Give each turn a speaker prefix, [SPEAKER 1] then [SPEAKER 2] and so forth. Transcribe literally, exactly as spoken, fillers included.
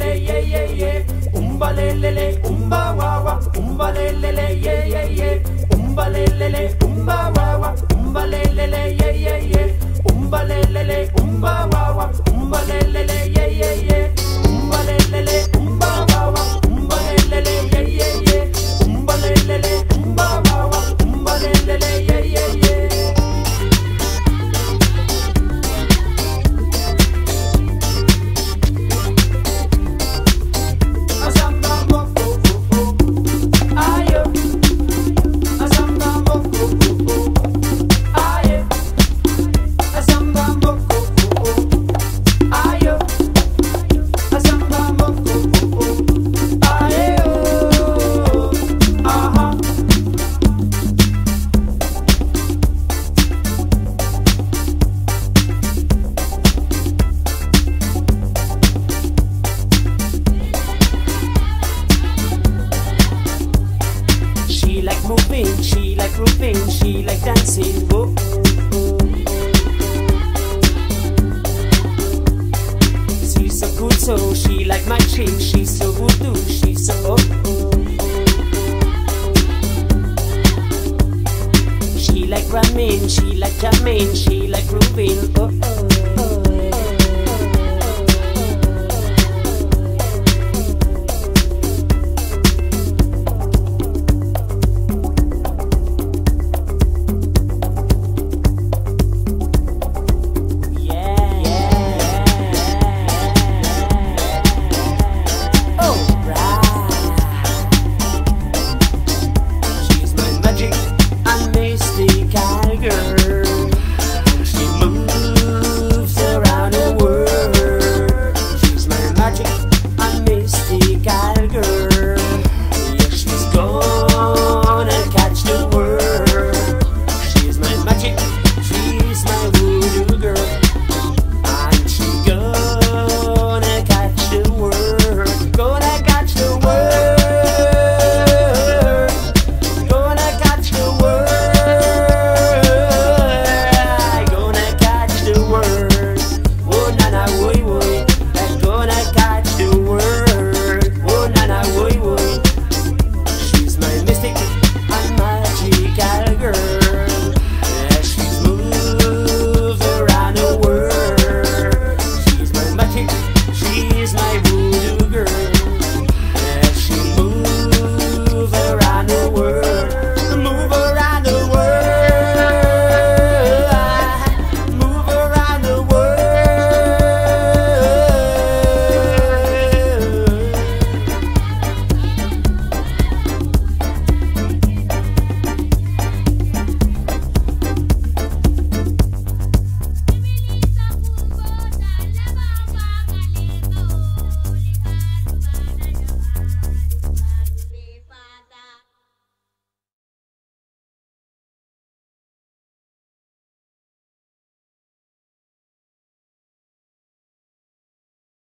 [SPEAKER 1] le yeah yeah yeah. Umba le le le, umba wa wa. Umba le le le yeah yeah yeah. Umba le le le, umba wa wa. Umba le le le yeah yeah yeah. Umba le le le, umba wa wa. Umba le le le yeah yeah yeah. Umba le le le, umba wa wa. Umba le le le yeah yeah yeah. Umba le le le, umba wa wa. Umba le le le yeah yeah yeah. She like grooving, she like dancing, whoa. She's so good, so she like matching, she's so voodoo, she's so oh, oh. She like ramming, she like jamming, she like grooving, oh, oh.